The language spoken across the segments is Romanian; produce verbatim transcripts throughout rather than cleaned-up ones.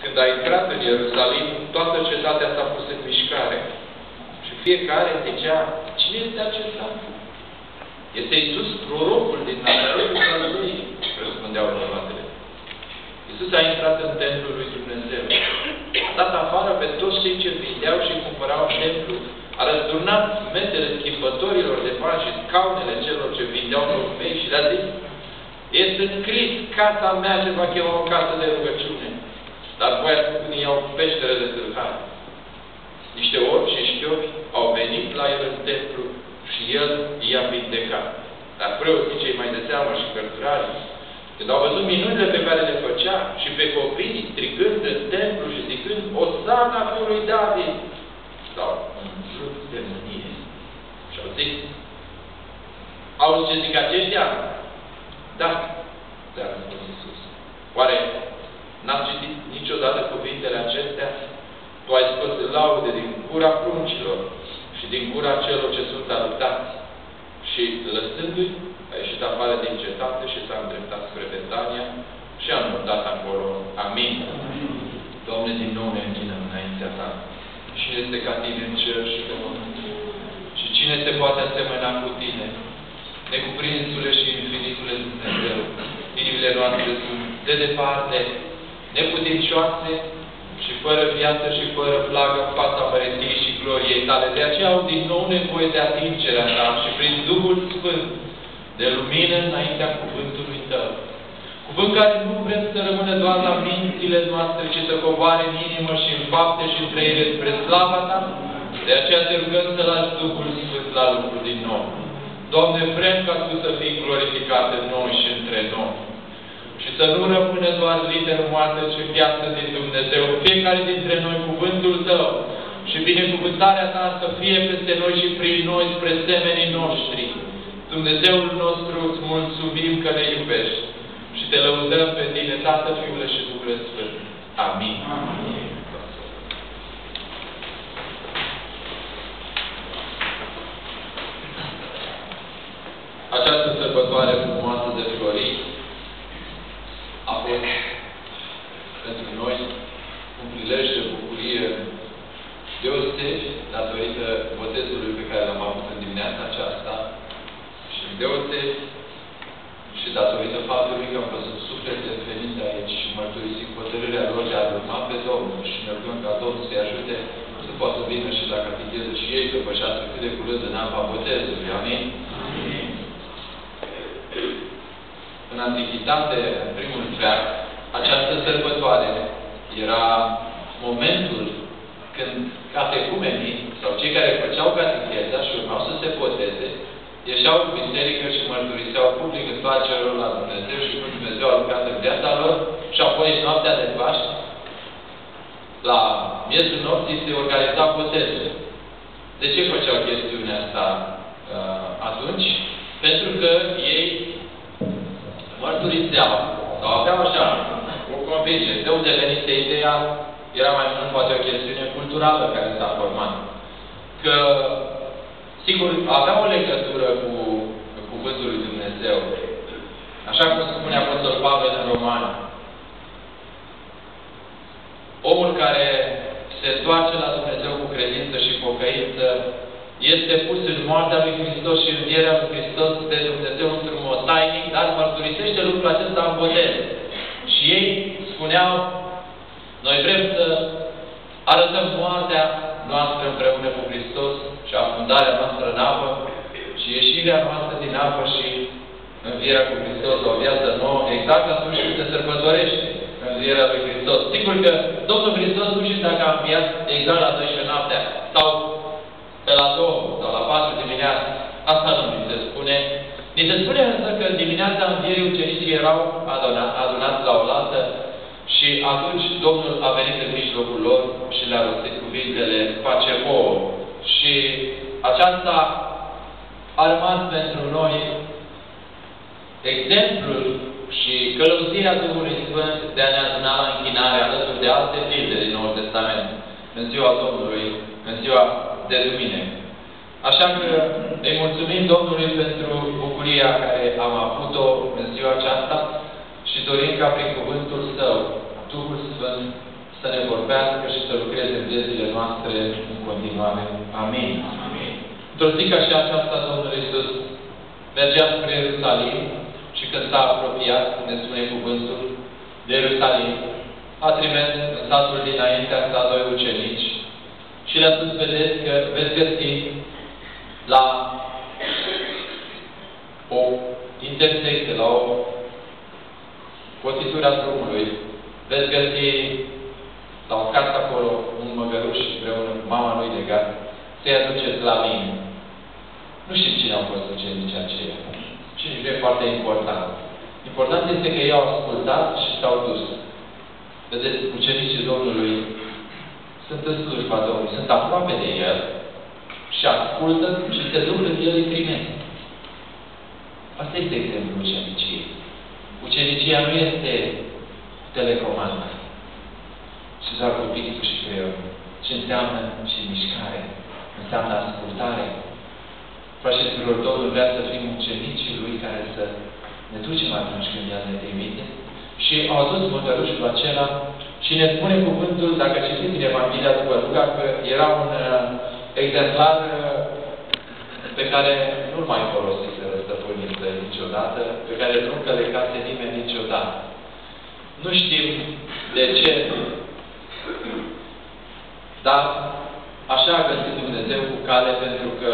când a intrat în Ierusalim, toată cetatea s-a pus în mișcare. Și fiecare zicea, cine este acesta? Este Iisus, prorocul din Nazaretul Galilei, răspundeau bărbatele. Iisus a intrat în templul lui Dumnezeu. A dat afară pe toți cei ce vindeau și cumpărau în templu. A răsturnat mesele schimbătorilor de bani și scaunele celor ce vindeau porumei și le-a zis, este scris, casa mea se va chema o casă de rugăciune. Dar voi ați făcut din ea o peșteră de tâlhari. Niște orbi și șchiopi au venit la el în templu și el i-a vindecat. Dar preoții cei mai de seamă și cărturarii, când au văzut minunile pe care le făcea și pe copii strigând în templu și zicând, Osana fiului David, s-au umplut de mânie. Și au zis, auzi ce zic aceștia? Da, le-a răspuns Iisus. Oare n-ați citit niciodată cuvintele acestea? Tu ai scos laude din gura pruncilor și din gura celor ce sunt adoptați. Și lăsându-i, a ieșit afară din cetate și s-a îndreptat spre Betania și a înmortat acolo. Amin. Doamne, din nou ne închinăm înaintea Ta. Cine este ca Tine în cer și pe pământ? Și cine se poate asemăna cu Tine? Necuprinsule și infinitule Dumnezeu, inimile noastre sunt de departe, neputincioase și fără viață și fără plagă în fața mărăției și gloriei Tale. De aceea au din nou nevoie de atingerea Ta și prin Duhul Sfânt de lumină înaintea cuvântului Tău. Cuvânt care nu vrem să rămână doar la mințile noastre, ci să coboare în inimă și în fapte și în trăire spre slava Ta. De aceea te rugăm să lași Duhul Sfânt la lucru din nou. Doamne, vrem ca Tu să fii glorificat în noi și între noi. Și să nu rămână doar literă moartă, ci viață din Dumnezeu. Fiecare dintre noi cuvântul Tău și binecuvântarea Ta să fie peste noi și prin noi spre semenii noștri. Dumnezeul nostru, îți mulțumim că ne iubești și Te lăudăm pe Tine, Tată, Fiule și Duhul Sfânt. Amin. Amin. Această sărbătoare frumoasă de flori a fost pentru noi un prilej de bucurie deosebit datorită botezului pe care l-am avut în dimineața aceasta și deosebit și datorită faptului că am văzut suflete venite aici și mărturisind hotărârea lor de a urma pe Domnul și ne rugăm ca Domnul să-i ajute să poată vină și la catecheză și ei să pășească cât de curând în apa botezului. Amin? Amin. În Antichitate, în primul veac, această sărbătoare era momentul când catecumenii sau cei care făceau catecheza și urmau să se boteze, ieșeau în biserică și mărturiseau public întoarcerea lor la Dumnezeu și cum Dumnezeu a lucrat în viața lor și apoi în noaptea de Paști, la miezul nopții se organiza botezul. De ce făceau chestiunea asta uh, atunci? Pentru că ei mărturiseau sau aveau așa o convingere. De unde venise ideea? Era mai mult poate o chestiune culturală care s-a format. Că, sigur, avea o legătură cu cuvântul lui Dumnezeu. Așa cum spune Apostol Pavel în Romani. Omul care se întoarce la Dumnezeu cu credință și pocăință este pus în moartea lui Hristos și învierea lui Hristos de Dumnezeu într-un mod tainic, dar mărturisește lucrul acesta în botez. Și ei spuneau, noi vrem să arătăm moartea noastră împreună cu Hristos și afundarea noastră în apă și ieșirea noastră din apă și învierea cu Hristos, o viață nouă, exact atunci când se sărbătorește învierea lui Hristos. Sigur că Domnul Hristos nu știu dacă a înviat exact la doisprezece noaptea sau pe la două sau la patru dimineața. Asta nu mi se spune. Ni se spune însă că în dimineața învierii ucenicii erau adunați, adunați la oaltă și atunci Domnul a venit în mijlocul lor și le-a rostit cuvintele pace vouă. Și aceasta a rămas pentru noi exemplul și călăuzirea Duhului Sfânt de a ne aduna la închinare alături de alte pilde din Noul Testament în ziua Domnului, în ziua de duminică. Așa că îi mulțumim Domnului pentru bucuria care am avut-o în ziua aceasta și dorim ca prin cuvântul Său, Duhul Sfânt, să să ne vorbească și să lucreze în viețile noastre în continuare. Amin. Amin. Într-o zi ca și aceasta, Domnul Iisus mergea spre Ierusalim și când s-a apropiat, ne spune cuvântul, de Ierusalim, a trimis în satul dinaintea sa doi ucenici și le-a spus, vedeți că veți găsi la o intersecție, la o cotitură a drumului, veți găsi la o casă acolo un măgăruș împreună cu mama lui legat, să-i aduceți la mine. Nu știm cine au fost ucenicii aceia. Și nici nu e foarte important. Important este că ei au ascultat și s-au dus. Vedeți, ucenicii Domnului sunt în slujba Domnului, sunt aproape de El și ascultă și se duc când El îi primește. Asta este exemplul uceniciei. Ucenicia nu este telecomandă. Și doar cu pixul și creionul. Ce înseamnă și mișcare. Înseamnă ascultare. Frașilor, Domnul vrea să fim ucenicii Lui care să ne ducem atunci când El ne trimite. Și au adus măgărușul acela și ne spune cuvântul, dacă citiți în Evanghelia după Luca, că era un uh, exemplar uh, pe care nu-l mai folosiseră stăpâniță niciodată, pe care nu călecase nimeni niciodată. Nu știm de ce, dar așa a găsit Dumnezeu cu cale, pentru că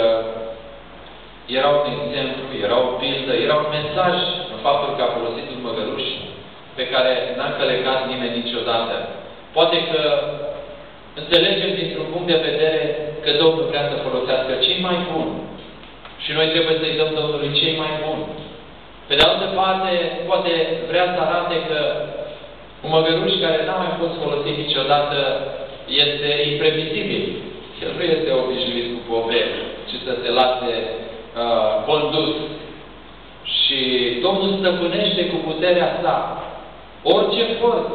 era un exemplu, era o pildă, era un mesaj în faptul că a folosit un măgăruș pe care n-a călecat nimeni niciodată. Poate că înțelegem dintr-un punct de vedere că Domnul vrea să folosească cei mai buni și noi trebuie să-i dăm Domnului cei mai buni. Pe de altă parte, poate vrea să arate că un măgăruș care n-a mai fost folosit niciodată este imprevizibil. El nu este obișnuit cu poveri, ci să se lase uh, condus. Și Domnul stăpânește cu puterea sa orice forță.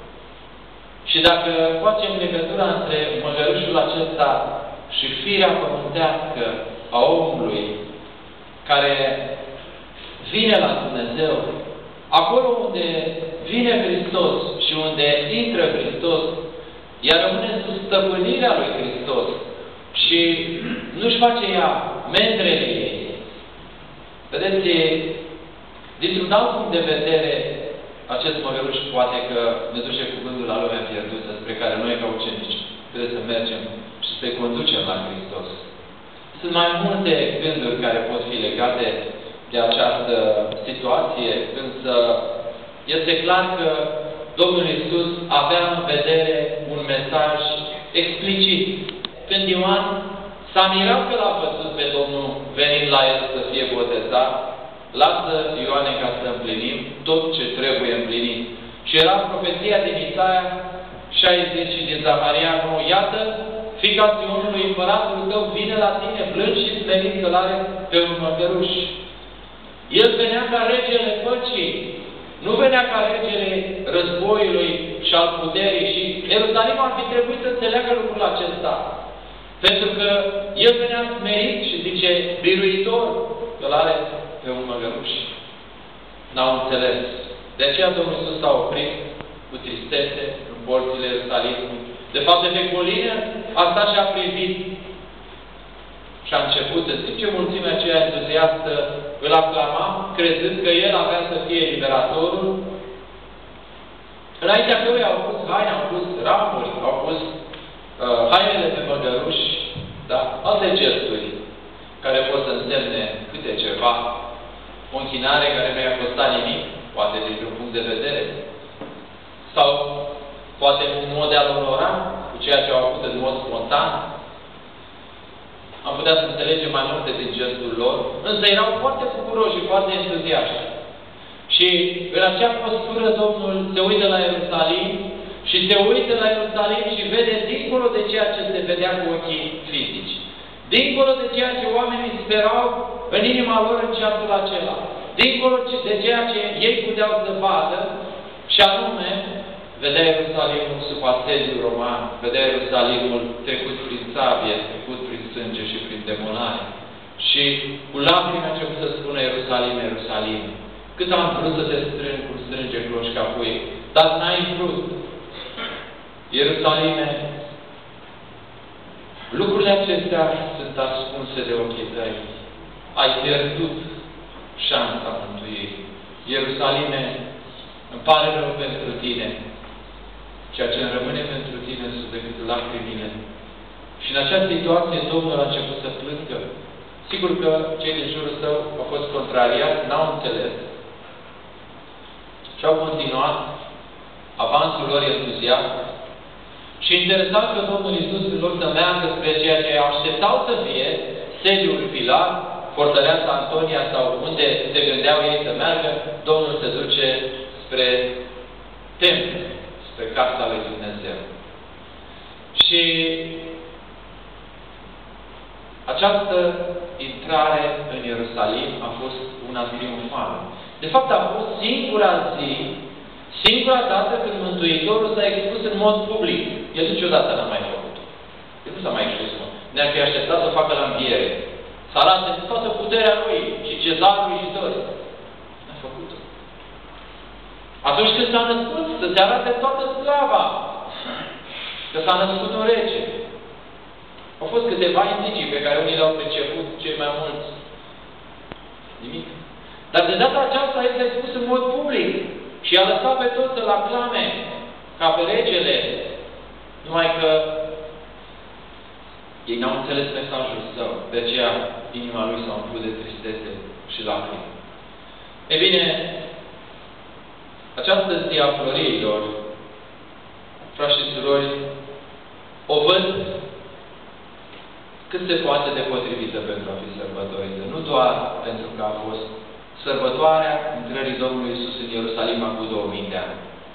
Și dacă facem legătura între măgărușul acesta și firea pământească a omului care vine la Dumnezeu, acolo unde vine Hristos și unde intră Hristos, ea rămâne sub stăpânirea lui Hristos și nu-și face ea mendrele ei. Vedeți, dintr-un alt punct de vedere, acest măgăruș poate că ne duce cuvântul la lumea pierdută, spre care noi, ca ucenici, trebuie să mergem și să-i conducem la Hristos. Sunt mai multe gânduri care pot fi legate de această situație, însă este clar că Domnul Iisus avea în vedere un mesaj explicit. Când Ioan s-a mirat că l-a văzut pe Domnul venind la el să fie botezat, lasă Ioane ca să împlinim tot ce trebuie împlinit. Și era profeția din Isaia șaizeci din Zaharia nouă. Iată, fiica Sionului, împăratul tău vine la tine, plâns și smerit că l-are pe un măgăruș. El venea ca regele păcii. Nu venea ca regele războiului și al puterii. Și Ierusalim ar fi trebuit să înțeleagă lucrul acesta. Pentru că el venea smerit și zice, biruitor, că l-are pe un măgăruș. N-au înțeles. De aceea Domnul Iisus s-a oprit cu tristețe în porțile Ierusalimului. De fapt, de pe colină a stat și a privit și a început, în timp ce mulțimea aceea entuziastă îl aclama, crezând că el avea să fie liberatorul, înaintea căruia au pus haine, au pus ramuri, au pus uh, hainele pe măgăruși, da? Alte gesturi care pot să însemne câte ceva, o închinare care nu i-a costat nimic, poate dintr-un punct de vedere, sau poate un mod de a onora cu ceea ce au făcut în mod spontan. Am putea să înțelegem mai multe din gestul lor, însă erau foarte bucuroși și foarte entuziaști. Și în acea postură Domnul se uită la Ierusalim și se uită la Ierusalim și vede dincolo de ceea ce se vedea cu ochii fizici. Dincolo de ceea ce oamenii sperau în inima lor în ceasul acela. Dincolo de ceea ce ei puteau să vadă, și anume, vedea Ierusalimul sub asediu roman, vedea Ierusalimul trecut prin sabie, trecut prin sânge și prin demolare. Și cu lacrimi a început să spună Ierusalim, Ierusalim, cât am vrut să te strâng cum strânge cloșca pui, dar n-ai vrut. Ierusalime, lucrurile acestea sunt ascunse de ochii tăi. Ai pierdut șansa mântuirii. Ierusalime, îmi pare rău pentru tine. Ceea ce îmi rămâne pentru tine sunt decât lacrimile. Și în această situație Domnul a început să plângă. Sigur că cei din jurul său au fost contrariați, n-au înțeles. Și au continuat avansul lor entuziast. Și interesant că Domnul Iisus, în loc să meargă spre ceea ce așteptau să fie, sediul Pilat, fortăreața Antonia sau unde se gândeau ei să meargă, Domnul se duce spre templu, spre casa lui Dumnezeu. Și această intrare în Ierusalim a fost una triumfală. De fapt, a fost singura zi, singura dată când Mântuitorul s-a expus în mod public. El niciodată n-a mai făcut-o. El nu s-a mai expus. Ne-ar fi așteptat să facă la înviere. Să arate toată puterea lui și cezarului și toți. N-a făcut-o. Atunci când s-a născut, să se arate toată slava. Că s-a născut un rege. Au fost câteva indicii pe care unii le-au priceput cei mai mulți. Nimic. Dar de data aceasta el s-a expus în mod public și a lăsat pe toți să-l aclame ca pe regele. Numai că ei n-au înțeles mesajul său. De aceea inima lui s-a umplut de tristețe și lacrimi. E bine, această zi a floriilor, frați și surori, o văd cât se poate de potrivită pentru a fi sărbătorită. Nu doar pentru că a fost sărbătoarea intrării Domnului Iisus în Ierusalim cu două mii de ani,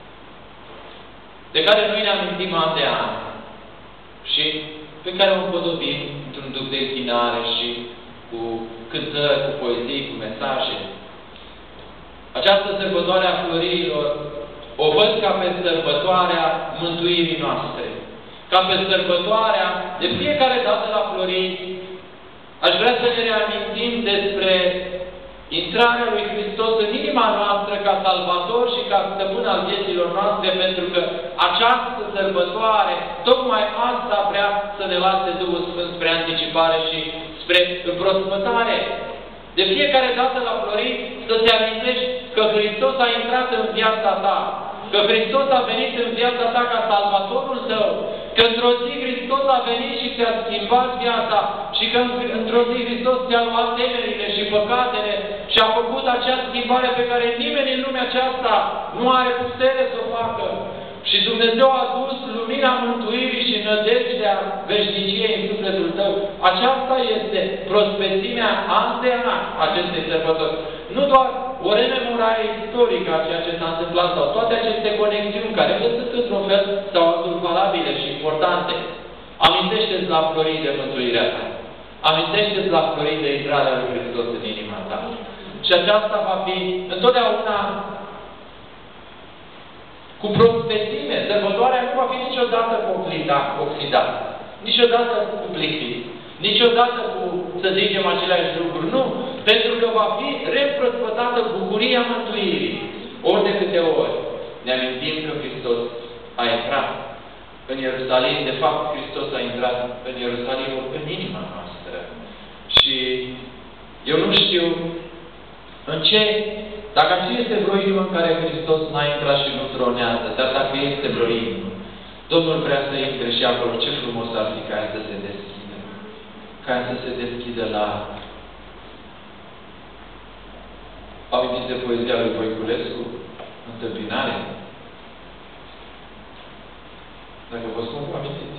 de care noi ne amintim an de an și pe care o împodobim într-un duc de închinare și cu cântări, cu poezii, cu mesaje. Această sărbătoare a florilor o văd ca pe sărbătoarea mântuirii noastre. Ca pe sărbătoarea de fiecare dată la flori, aș vrea să ne reamintim despre intrarea lui Hristos în inima noastră ca salvator și ca stăpân al vieților noastre, pentru că această sărbătoare, tocmai asta vrea să ne lase Duhul Sfânt spre anticipare și spre împrospătare. De fiecare dată la flori să te amintești că Hristos a intrat în viața ta, că Hristos a venit în viața ta ca salvatorul tău, că într-o zi Hristos a venit și ți-a schimbat viața și că într-o zi Hristos ți-a luat temerile și păcatele și a făcut acea schimbare pe care nimeni în lumea aceasta nu are putere să o facă. Și Dumnezeu a dus lumina mântuirii și nădejdea veșniciei în sufletul tău. Aceasta este prospețimea an de an acestei sărbători. Nu doar o rememorare istorică a ceea ce s-a întâmplat, sau toate aceste conexiuni care le sunt într-un fel sau altul valabile și importante. Amintește-ți la florii de mântuirea ta. Amintește-ți la florii de intrarea lui Hristos în inima ta. Și aceasta va fi întotdeauna cu prospețime. Sărbătoarea nu va fi niciodată oxidată, niciodată cu plictit, niciodată cu, să zicem, aceleași lucruri. Nu. Pentru că va fi reîmprospătată bucuria mântuirii. Ori de câte ori ne amintim că Hristos a intrat în Ierusalim. De fapt, Hristos a intrat în Ierusalim în inima noastră. Și eu nu știu în ce, dacă aceea este vreo inimă în care Hristos n-a intrat și nu tronează, dar dacă este vreo inimă, Domnul vrea să intre și acolo. Ce frumos ar fi ca să se deschidă. Ca să se deschidă la... Amintiți de poezia lui Voiculescu? Întâmpinare? Dacă vă spun, amintiți.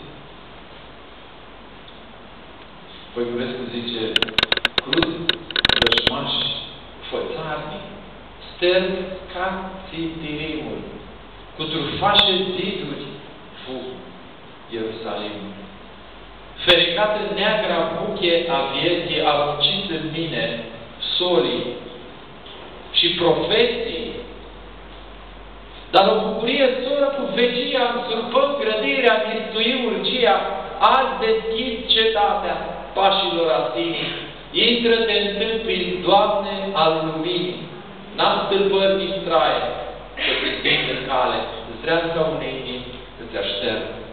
Voiculescu zice: cruz, rășmași, fățarnic, stern ca țintirimul, cu trufașe ziduri fu Ierusalim. Fericată neagra buche a vieții a muncit în mine solii și profeții, dar o bucurie soră cu vecia, însurpăm grădirea, mistuim urgia, azi deschid cetatea pașilor asinii. Intră-te întâmpini, Doamne, al luminii, n-am stâlpări nici traie, să te schimbi în cale, îți dreapta unei inimi, îți aștept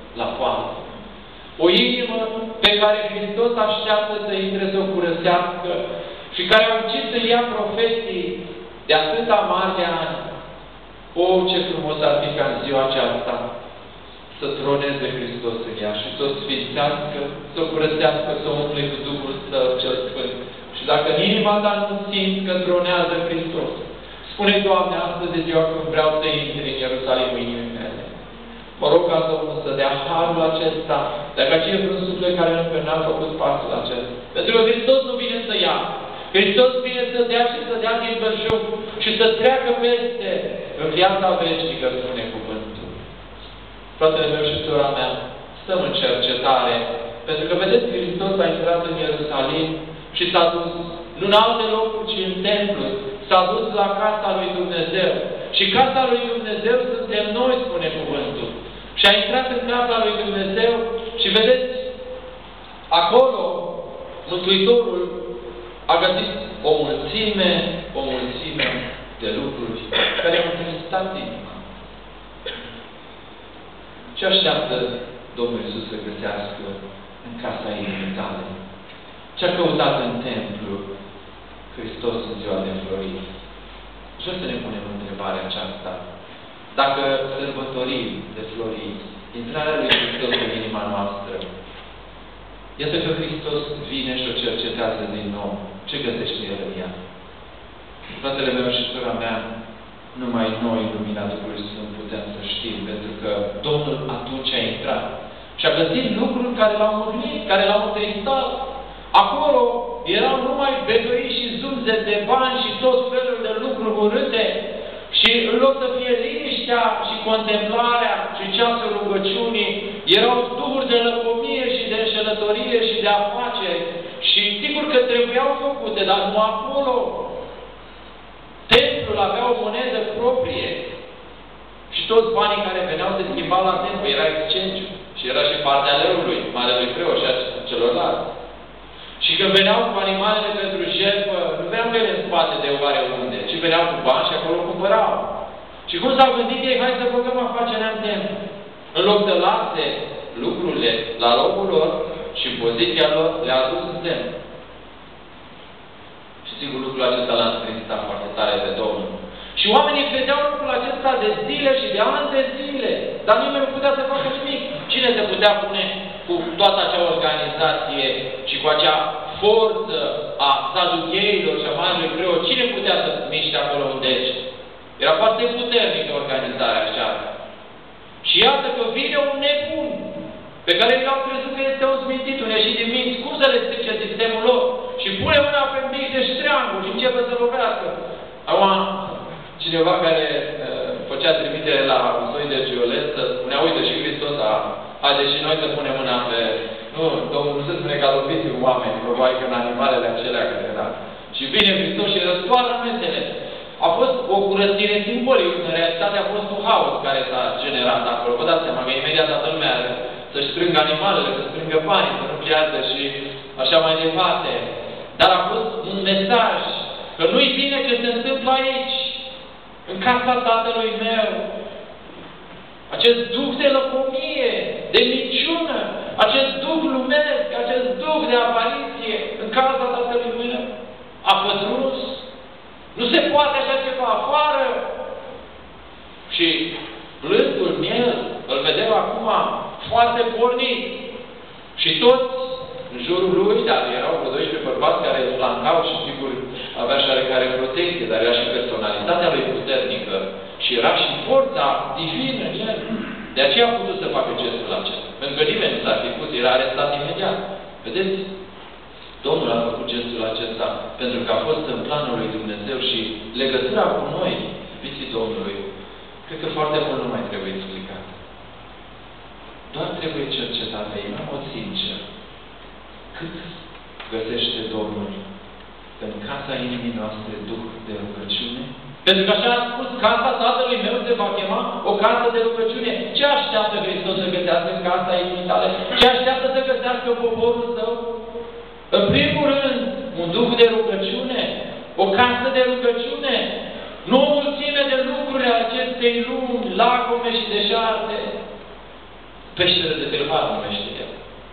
O inimă pe care Hristos așteaptă să intre să o curățească și care au ucis în ea profeții de atâta mari de ani. O, ce frumos ar fi ca în ziua aceasta să troneze Hristos în ea și să o sfințească, să o curățească, să o umple cu Duhul Său cel Sfânt. Și dacă în inima ta nu simți că tronează Hristos, spune, Doamne, astăzi e ziua când vreau să intri în Ierusalimul inimii mele. Mă rog ca Domnul să dea harul acesta, dacă aceea e vreun suflet care încă n-a făcut pasul acesta. Pentru că Hristos nu vine să ia. Hristos vine să dea și să dea din belșug și să treacă peste în viața veșnică, spune cuvântul. Fratele meu și sora mea, stăm în cercetare, pentru că, vedeți, Hristos a intrat în Ierusalim și s-a dus, nu în alte locuri, ci în templu, s-a dus la casa lui Dumnezeu. Și casa lui Dumnezeu suntem noi, spune cuvântul. Și a intrat în casa lui Dumnezeu și, vedeți, acolo Mântuitorul a găsit o mulțime, o mulțime de lucruri care au întristat inima. Ce așteaptă Domnul Iisus să găsească în casa inimii tale? Ce-a căutat în templu Hristos în ziua de înflorit? Vreau să ne punem întrebarea aceasta. Dacă sărbătorim de florit intrarea lui Hristos în inima noastră, iată că Hristos vine și o cercetează din nou. Ce găsește El în ea? Fratele meu și sora mea, numai noi, lumina Duhului Sfânt, putem să știm, pentru că Domnul atunci a intrat și a găsit lucruri care l-au mâhnit, care l-au întristat. Acolo erau numai beduini și zumze de bani și tot felul de lucruri urâte. Și în loc să fie liniștea și contemplarea și ceasul rugăciunii, erau duhuri de lăcomie și de înșelătorie și de afaceri. Și sigur că trebuiau făcute, dar nu acolo. Templul avea o monedă proprie. Și toți banii care veneau se schimbau la templu, era exchange. Și era și partea leului, marelui preot și a celorlalți. Și când veneau cu animalele pentru jertfă, nu veneau ele în spate de oare unde, ci veneau cu bani și acolo cumpărau. Și cum s-au gândit ei, hai să băgăm afacerea în templu. În loc să lase lucrurile la locul lor și în poziția lor, le-a adus în templu. Și sigur lucrul acesta l-a întristat foarte tare pe Domnul. Și oamenii vedeau lucrul acesta de zile și de ani de zile, dar nimeni nu putea să facă nimic. Cine se putea pune cu toată acea organizație și cu acea forță a saducheilor și a marelui preot? Cine putea să miște acolo un deci? Era foarte puternică organizarea așa. Și iată că vine un nebun pe care l-au crezut că este un smintit, un ieșit din minți, cum să le strice sistemul lor? Și pune mâna pe mic de ștreangul și începe să lovească. Acum, cineva care uh, făcea trimitere la un soi de violență, spunea, uite, și Hristos a, haide și noi să punem mâna pe... Nu, Domnul nu se spune că a lovit oameni, probabil că în animalele acelea care era. Și vine Hristos și răstoarnă mesele. A fost o curățire simbolică, în realitate a fost un haos care s-a generat acolo. Vă dați seama că imediat toată lumea să-și strângă animalele, să strângă banii, să nu piardă și așa mai departe. Dar a fost un mesaj că nu-i bine ce se întâmplă aici, în casa tatălui meu. Acest duh de lăcomie, de minciună, acest duh lumesc, acest duh de apariție în casa tatălui meu a pătruns. Nu se poate așa ceva afară. Și blândul miel, îl vedem acum foarte pornit. Și toți în jurul lui, dar erau vreo doisprezece bărbați care îl flancau și sigur avea și oarecare protecție, dar era și personalitatea lui puternică și era și forța divină în el. De aceea a putut să facă gestul acesta. Pentru că nimeni nu s-ar fi pus, era arestat imediat. Vedeți? Domnul a făcut gestul acesta pentru că a fost în planul lui Dumnezeu și legătura cu noi, iubiții Domnului, cred că foarte mult nu mai trebuie explicat. Doar trebuie cercetată, în mod sincer. Cât găsește Domnul în casa inimii noastre duh de rugăciune? Pentru că așa a spus, casa Tatălui meu se va chema o casă de rugăciune. Ce așteaptă Hristos să găsească în casa inimii tale? Ce așteaptă să găsească poporul său? În primul rând, un duh de rugăciune, o casă de rugăciune, nu o mulțime de lucruri ale acestei lumi, lacome și deșarte. Peșteră de tâlhar numește el.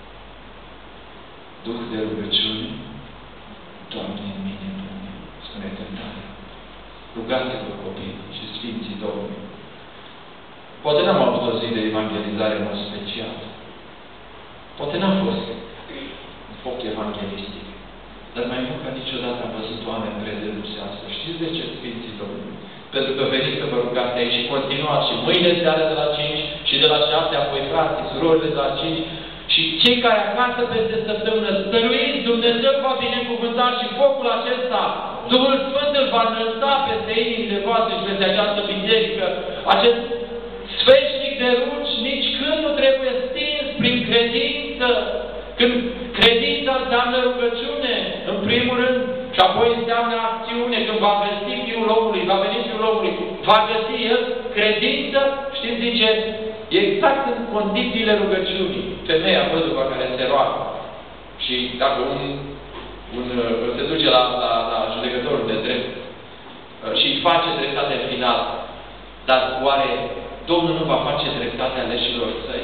Duh de rugăciune, Doamne, în mine, Doamne, spune cântarea. Rugați-vă, copii și Sfinții Domnului. Poate n-am avut o zi de evangelizare în mod special. Poate n-a fost un foc evanghelistic. Dar mai mult ca niciodată am văzut oameni prezenți astăzi. Știți de ce, Sfinții Domnului? Pentru că veniți să vă rugați aici și continuați. Și mâine seara de la cinci și de la șapte, apoi frații, surorile de la cinci. Și cei care acasă peste săptămână stăruiți, Dumnezeu va binecuvânta și focul acesta. Duhul Sfânt îl va înălța peste inimile voastre și peste această biserică. Acest sfeșnic de rugi nici când nu trebuie stins prin credință. Când credința înseamnă rugăciune, în primul rând, și apoi înseamnă acțiune. Când va găsi Fiul omului, va veni Fiul omului, va găsi El credință, știți, zice, exact în condițiile rugăciunii. Femeia văduva care se roagă. Și dacă un, un, se duce la, la, la judecătorul de drept și îi face dreptate final, dar oare Domnul nu va face dreptate aleșilor săi?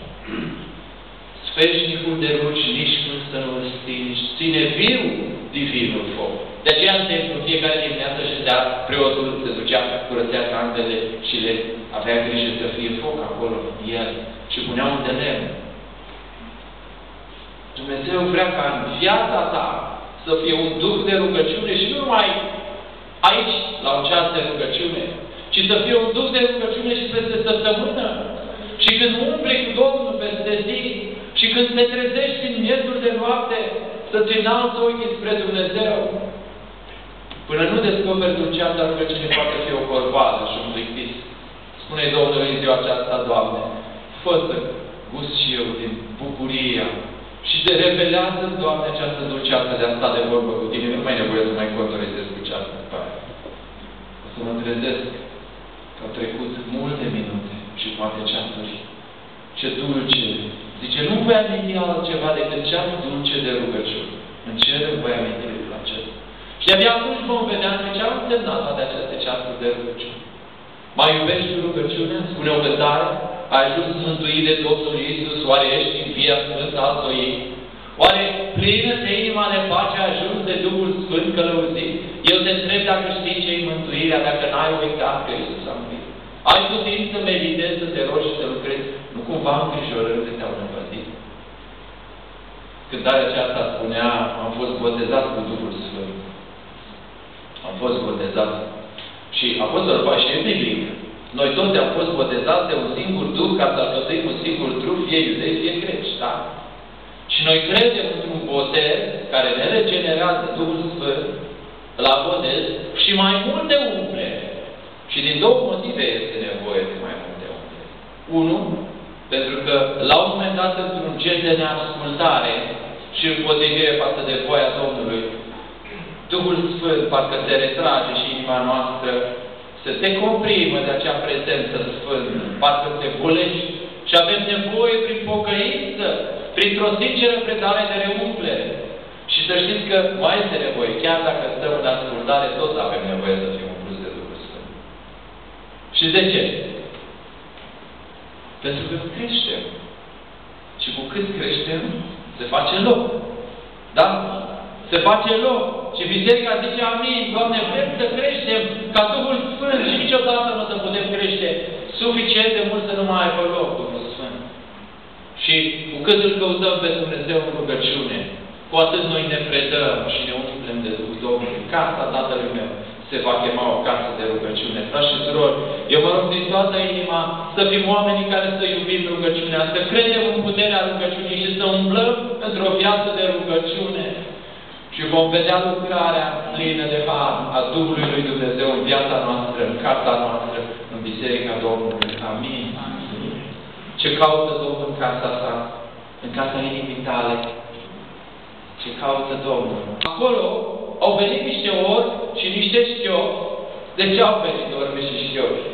Sfeșnicul de rugi nici când să nu-l stingi, ține viu divinul foc. De aceea în templu, fiecare dimineață și dea preotul, se ducea, curățea candele și le avea grijă să fie foc acolo, el, și punea un de lemn. Dumnezeu vrea ca în viața ta să fie un duh de rugăciune și nu numai aici, la un ceas de rugăciune, ci să fie un duh de rugăciune și peste săptămână. Și când umbli cu Domnul peste zi, și când te trezești în miezul de noapte, să-ți înalți ochii spre Dumnezeu, până nu descoperi un ceas de rugăciune, poate fi o corboadă și un plictis. Spune Domnul în ziua aceasta, Doamne, fă să gust și eu din bucuria și te revelează, Doamne, această dulceață de a sta de vorbă cu tine. Nu mai e nevoie să mai contorizez cu ceasul după aia. O să mă trezesc că au trecut multe minute și poate ceasuri. Ce dulce! Zice, nu voi aminti altceva decât ceas dulce de rugăciune. În cer voi aminti lucrul acesta. Și abia atunci vom vedea că ce au însemnat toate aceste ceasuri de rugăciune. Mai iubești tu rugăciunea? Spune o cântare? Ai ajuns mântuit de Domnul Iisus? Oare ești în via Sfântă al Soiei? Oare plină-te inima de pace ajuns de Duhul Sfânt călăuzit? Eu te întreb dacă știi ce-i mântuirea, dacă n-ai uitat că Iisus a murit. Ai tu timp să meditezi, să te rogi și să lucrezi? Nu cumva îngrijorările te-au năpădit? Cântarea aceasta spunea, am fost botezat cu Duhul Sfânt. Am fost botezat. Și Apostolul Pavel și biblică. Noi toți am fost botezați de un singur Duh ca să alcătuim un singur trup, fie iudei, fie greci, da? Și noi credem într-un botez care ne regenerează Duhul Sfânt, la botez, și mai multe umple. Și din două motive este nevoie de mai multe umple. Unu, pentru că la un moment dat, într-un gen de neascultare și împotrivire față de voia Domnului, Duhul Sfânt parcă se retrage și inima noastră se decomprimă de acea prezență sfântă, parcă se golește și avem nevoie prin pocăință, printr-o sinceră predare de reumplere. Și să știți că mai este nevoie, chiar dacă stăm în ascultare, toți avem nevoie să fim umpluți de Duhul Sfânt. Și de ce? Pentru că creștem. Și cu cât creștem, se face loc. Da? Se face loc. Și Biserica zice, amin, Doamne, vrem să creștem ca Duhul Sfânt și niciodată nu o să putem crește suficient de mult să nu mai aibă loc Duhul Sfânt. Și cu cât îl căutăm pe Dumnezeu în rugăciune, cu atât noi ne predăm și ne umplem de Duhul Domnului. Casa Tatălui meu se va chema o casă de rugăciune. Frați și surori, eu mă rog din toată inima să fim oamenii care să iubim rugăciunea, să credem în puterea rugăciunii și să umblăm într-o viață de rugăciune. Și vom vedea lucrarea plină de har a Duhului lui Dumnezeu în viața noastră, în casa noastră, în Biserica Domnului. Amin. Amin. Ce caută Domnul în casa sa? În casa inimii tale? Ce caută Domnul? Acolo au venit niște orbi și niște șchiopi. De ce au venit orbi și șchiopi?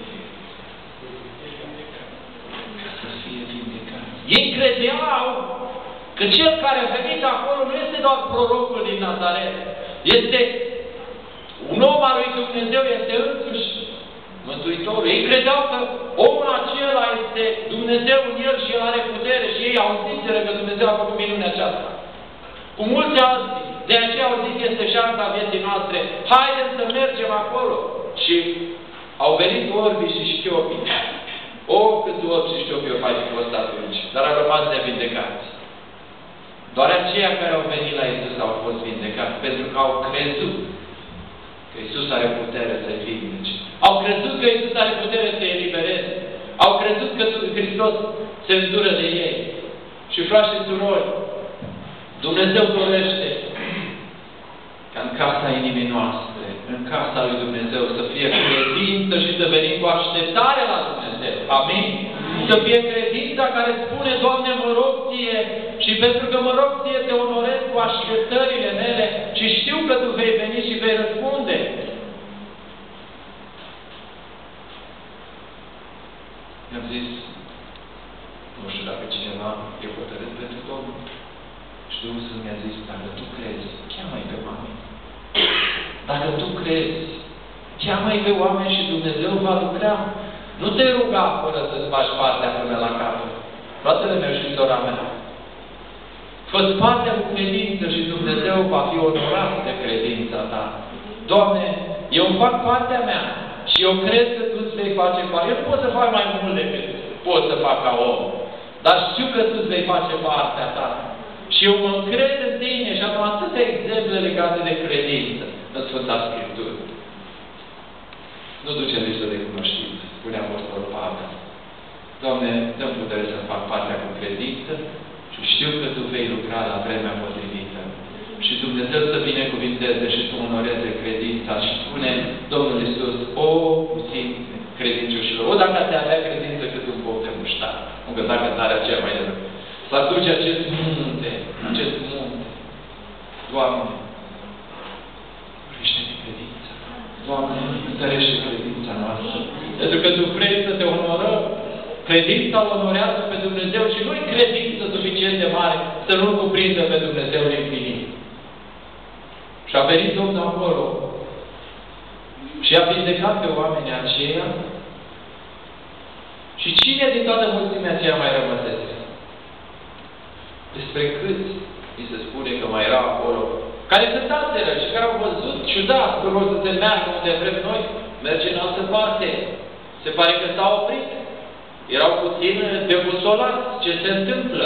Să fie vindecați. Ei credeau că cel care a venit acolo nu este doar prorocul din Nazaret. Este un om al lui Dumnezeu, este însuși Mântuitorul. Ei credeau că omul acela este Dumnezeu în el și el are putere și ei auziseră că Dumnezeu a făcut minunea aceasta. cu mulți alții. De aceea au zis, este șansa vieții noastre. Haideți să mergem acolo. Și au venit orbii și șchiopii. O, câți orbi și șchiopii au mai fost atunci. Dar au rămas nevindecați. Doar aceia care au venit la Iisus au fost vindecați. Pentru că au crezut că Iisus are putere să-i vindece. Au crezut că Iisus are putere să-i elibereze. Au crezut că Hristos se îndură de ei. Și frați și surori, Dumnezeu dorește ca în casa inimii noastre, în casa lui Dumnezeu, să fie credință și să venim cu așteptare la Dumnezeu. Amin? Să fie credința care spune, Doamne, mă rog Ție, și pentru că mă rog Ție, te onorez cu așteptările mele și știu că Tu vei veni și vei răspunde. I-am zis, nu știu dacă cineva e hotărât pentru Domnul. Și Dumnezeu mi-a zis, dacă tu crezi, cheamă-i pe oameni. Dacă tu crezi, cheamă-i pe oameni și Dumnezeu va lucra. Nu te ruga până să-ți faci partea până la capăt. Fratele meu și sora mea, fă-ți partea cu credință și Dumnezeu va fi onorat de credința ta. Doamne, eu fac partea mea și eu cred că Tu îți vei face partea. Eu nu pot să fac mai mult decât pot să fac ca om. Dar știu că Tu îți vei face partea ta. Și eu mă încred în Tine și am atâtea exemple legate de credință în Sfânta Scriptură. Nu duce lipsă de cunoștință, spune Apostolul Pavel. Doamne, dă-mi putere să fac partea cu credință și știu că Tu vei lucra la vremea potrivită. Și Dumnezeu să binecuvinteze și să onoreze credința și spune Domnul Iisus, o, puțin credincioșilor, o, dacă te avea credință cât un boc de muștar, nu că dacă n-are aceea mai devreme. Să aduce acest munte, acest munte. Doamne, crește-ne credința. Doamne, întărește credința noastră. Pentru că Tu vrei să te onorăm. Credința îl onorează pe Dumnezeu și nu-i credință suficient de mare să nu-L cuprindă pe Dumnezeu infinit. Și a venit Domnul acolo și a vindecat pe oamenii aceia. Și cine din toată mulțimea aceea mai rămăsese? Despre câți îi se spune că mai erau acolo, care se taseră și care au văzut ciudat că vor să se meargă unde vrem noi, merge în altă parte. Se pare că s-au oprit. Erau puțin debusolați. Ce se întâmplă?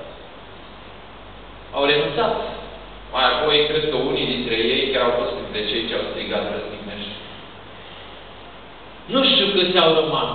Au renunțat. Mai apoi, cred că unii dintre ei, care au fost dintre cei ce au strigat răstignești. Nu știu câți au rămas.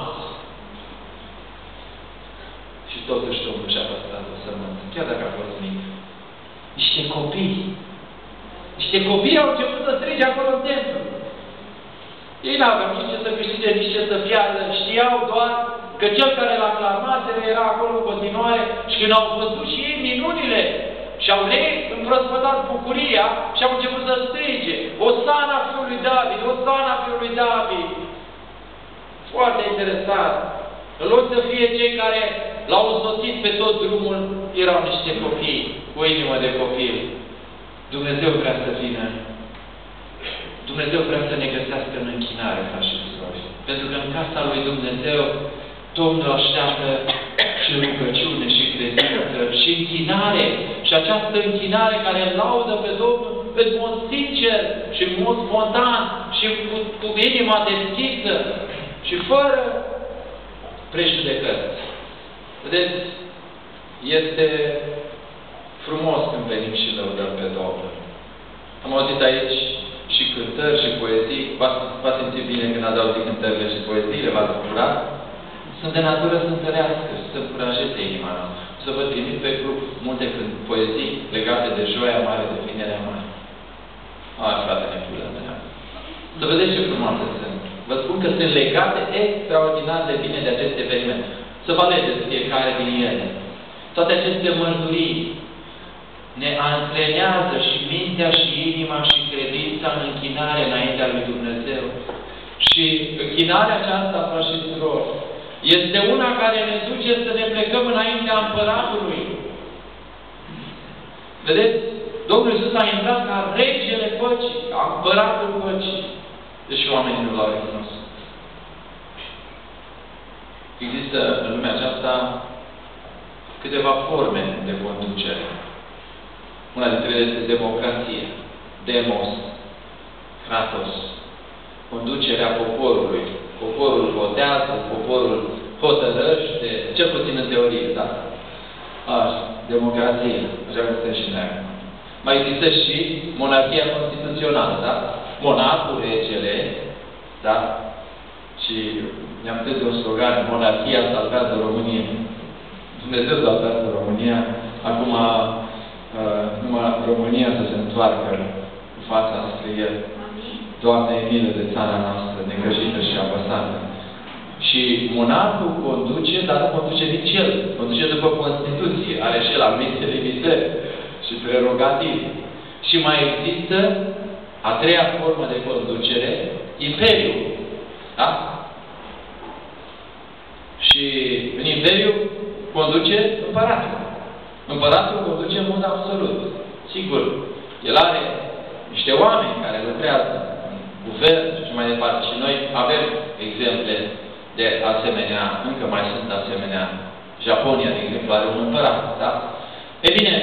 Și totuși Domnul și-a păstrat o sămânță, chiar dacă a fost mic. Niște copii. Niște copii au început să strige acolo în templu. Ei n-aveau nici ce să câștige, nici ce să fiară. Știau doar că cel care l-a clamat era acolo în continuare și când au văzut și ei minunile și au reîmprospătat bucuria și au început să strige Osana fiului David, Osana fiului David. Foarte interesant. În loc să fie cei care l-au însoțit pe tot drumul, erau niște copii, cu o inimă de copil. Dumnezeu vrea să vină. Dumnezeu vrea să ne găsească în închinare, frați și surori. Pentru că în casa lui Dumnezeu, Domnul așteaptă și rugăciune, și credință, și închinare. Și această închinare care laudă pe Domnul în mod sincer și în mod spontan și cu, cu inima deschisă și fără prejudecăți. Vedeți, este frumos când venim și lăudăm pe Domnul. Am auzit aici și cântări și poezii. V-ați simțit bine când ați auzit cântările și poeziile? V-ați bucurat? Sunt de natură sântărească și să încurajeze inima noastră. Să vă trimit pe grup multe poezii legate de Joia Mare, de Vinerea Mare. Ah, frate, nepulă mea. Să vedeți ce frumoase sunt. Vă spun că sunt legate extraordinar de bine de acest eveniment. Să vă alegeți fiecare din ele. Toate aceste mărturii ne antrenează și mintea și inima și credința în închinare înaintea lui Dumnezeu. Și închinarea aceasta, frați și surori, este una care ne duce să ne plecăm înaintea Împăratului. Vedeți? Domnul Iisus a intrat ca regele păcii, ca Împăratul păcii. Deși oamenii nu l-au recunoscut. Există în lumea aceasta câteva forme de conducere. Una dintre ele este democrație. Demos, kratos. Conducerea poporului. Poporul votează, poporul hotărăște, cel puțin în teorie, da? Așa, democrație. Așa că suntem și noi. Mai există și monarhia constituțională, da? Monarhul, regele, da? Și ne-am pus de un slogan, monarhia salvează România. Dumnezeu salvează România. Acum, uh, numai România să se întoarcă cu fața spre El. Doamne, milă de țara noastră, necăjită și apăsată. Și monarhul conduce, dar nu conduce nici el. Conduce după Constituție. Are și el anumite limitări și prerogative. Și mai există a treia formă de conducere, Imperiul. Da? Și în Imperiu conduce împăratul. Împăratul conduce în mod absolut. Sigur, el are niște oameni care lucrează în guvern și mai departe. Și noi avem exemple de asemenea, încă mai sunt asemenea. Japonia, de exemplu, are un împărat. Da? E bine,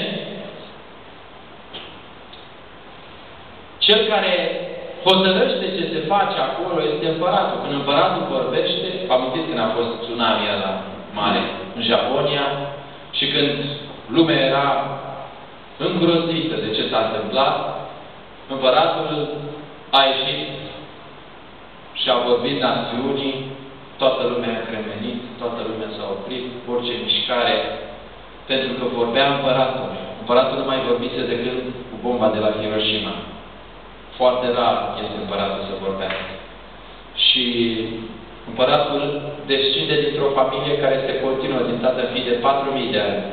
cel care hotărăște ce se face acolo este împăratul. Când împăratul vorbește, vă amintiți când a fost tsunami la mare în Japonia și când lumea era îngrozită de ce s-a întâmplat, împăratul a ieșit și a vorbit națiunii, toată lumea a cremenit, toată lumea s-a oprit, orice mișcare, pentru că vorbea împăratul. Împăratul nu mai vorbise decât cu bomba de la Hiroshima. Foarte rar este împăratul să vorbească. Și împăratul descinde dintr-o familie care se continuă din tată fii de patru mii de ani.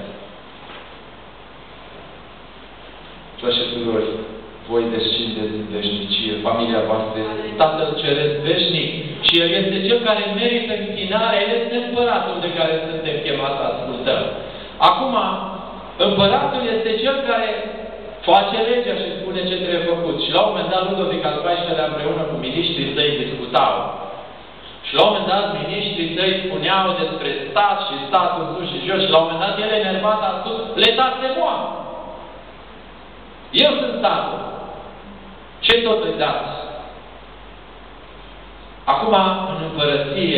Frați și surori, voi descindeți din veșnicie, familia voastră este Tatăl Ceresc veșnic și El este Cel care merită închinarea, El este împăratul de care suntem chemați să ascultăm. Acum, împăratul este Cel care face legea și spune ce trebuie făcut. Și la un moment dat, Ludovic al paisprezecelea împreună cu miniștrii săi discutau. Și la un moment dat, miniștrii săi spuneau despre stat și statul sus și jos. Și la un moment dat, el enervat a spus, l'État c'est moi. Eu sunt statul. Ce tot îi dați? Acum, în împărăție,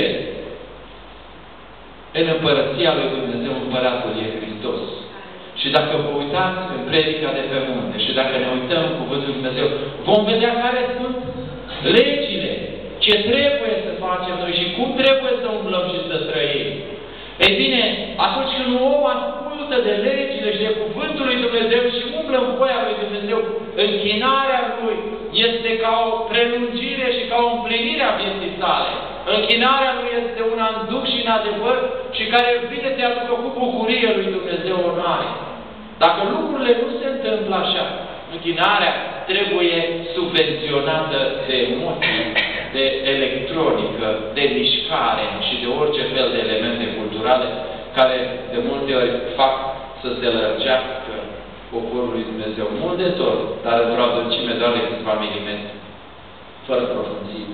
în împărăția lui Dumnezeu, împăratul e Hristos. Și dacă vă uitați în predica de pe munte și dacă ne uităm în Cuvântul Lui Dumnezeu, vom vedea care sunt legile, ce trebuie să facem noi și cum trebuie să umblăm și să trăim. Ei bine, atunci când un om ascultă de legile și de Cuvântul Lui Dumnezeu și umblă în voia Lui Dumnezeu, închinarea Lui este ca o prelungire și ca o împlinire a vieții sale. Închinarea Lui este una în duh și în adevăr și care vine să-i aducă cu bucurie Lui Dumnezeu onoare. Dacă lucrurile nu se întâmplă așa, închinarea trebuie subvenționată de emoții, de electronică, de mișcare și de orice fel de elemente culturale care de multe ori fac să se lărgească poporul lui Dumnezeu mult de tot, dar într-o adâncime doar de câțiva milimetri, fără profunzime.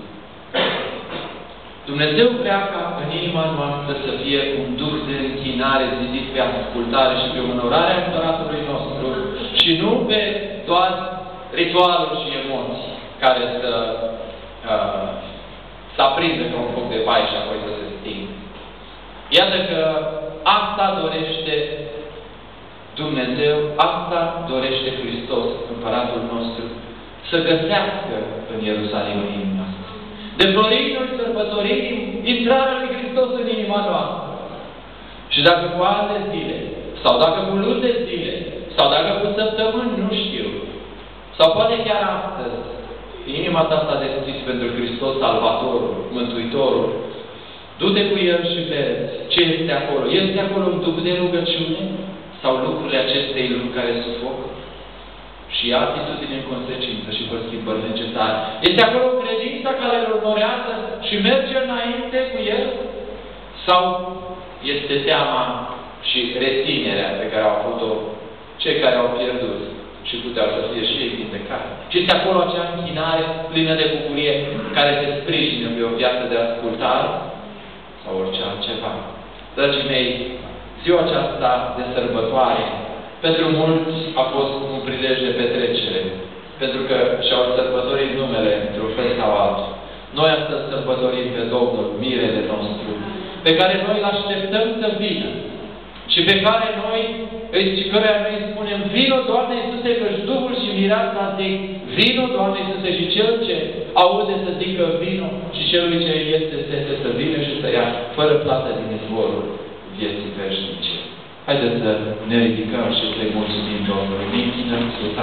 Dumnezeu vrea ca în inima noastră să fie un duh de închinare zidit pe ascultare și pe onorarea Împăratului nostru și nu pe doar ritualuri și emoții care să uh, să aprindă ca un foc de paie și apoi să se stingă. Iată că asta dorește Dumnezeu, asta dorește Hristos, Împăratul nostru, să găsească în Ierusalim în inima noastră. De florim noi sărbătorim intrarea lui Hristos în inima noastră. Și dacă cu alte zile, sau dacă cu luni de zile, sau dacă cu săptămâni, nu știu, sau poate chiar astăzi, inima ta s-a deschis pentru Hristos, Salvatorul, Mântuitorul, du-te cu El și vezi ce este acolo. Este acolo un duh de rugăciune sau lucrurile acestei lumi care sufocă? Și ia atitudine în consecință și fă schimbări necesare. Este acolo credința care îl urmărează și merge înainte cu El? Sau este teama și reținerea pe care au avut-o cei care au pierdut și puteau să fie și ei vindecați? Și este acolo acea închinare plină de bucurie care se sprijină pe o viață de ascultare? Sau orice altceva? Dragii mei, ziua aceasta de sărbătoare Pentru mulți a fost un prilej de petrecere, pentru că și-au sărbătorit numele într-un fel sau altul. Noi astăzi sărbătorim pe Domnul, mirele nostru, pe care noi îl așteptăm să vină și pe care noi, și căreia noi îi spunem, vino, Doamne Iisuse, că-și Duhul și mireasa zic, vino, Doamne Iisuse, și cel ce aude să zică vino și celui ce este sete să vină și să ia fără plată din izvorul vieții veșnice. Haideți să ne ridicăm și să-i mulțumim Domnului. Ne închinăm sus.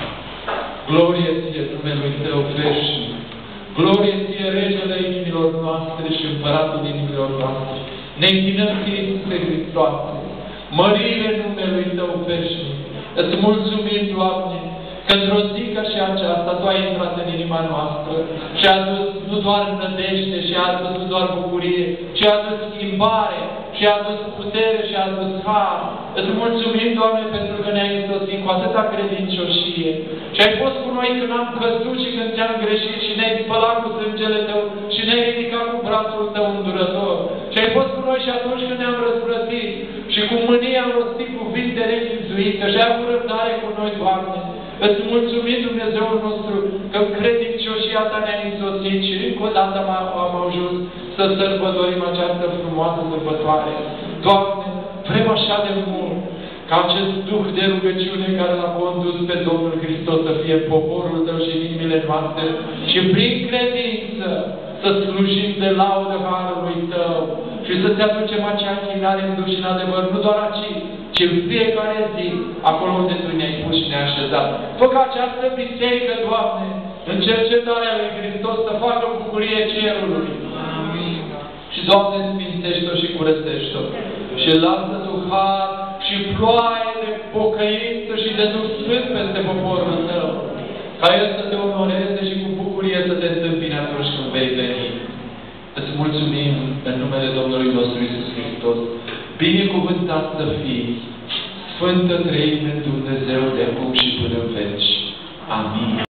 Glorie ție numelui Tău veșnic. Glorie ție Regele inimilor noastre și Împăratul inimilor noastre. Ne închinăm ție, Iisuse Hristoase. Mărire numelui Tău veșnic. Îți mulțumim, Doamne, că într-o zi ca și aceasta Tu ai intrat în inima noastră și ai adus nu doar nădejde și ai adus nu doar bucurie, ci ai adus schimbare și ai adus putere și ai adus har. Îți mulțumim, Doamne, pentru că ne-ai însoțit cu atâta credincioșie și ai fost cu noi când am căzut și când ți-am greșit și ne-ai spălat cu sângele Tău și ne-ai ridicat cu brațul Tău îndurător. Și ai fost cu noi și atunci când ne-am răzvrătit și cu mânie am rostit cuvinte nechipzuite și ai avut răbdare cu noi, Doamne. Îți mulțumim, Dumnezeul nostru, că credincioșia Ta ne-a însoțit și încă o dată am ajuns să sărbătorim această frumoasă sărbătoare. Doamne, vrem așa de mult ca acest Duh de rugăciune care L-a condus pe Domnul Hristos să fie poporul Tău și în inimile noastre și prin credință să slujim de laudă harului Tău și să-ți aducem acea închinare în duh și în adevăr, nu doar aici, ci în fiecare zi, acolo unde Tu ne-ai pus și ne-ai așezat. Fă ca această biserică, Doamne, în cercetarea lui Hristos să facă bucurie cerului. Amin. Și, Doamne, sfințește-o și curățește-o. Și lasă Tu har și ploaie de pocăință și de Duh Sfânt peste poporul Tău. Ca El să Te onoreze și cu bucurie să Te întâmpine atunci când vei veni. Îți mulțumim în numele Domnului nostru Iisus Hristos. Binecuvântat să fii, Sfântă Treime Dumnezeu de acum și până în veci. Amin.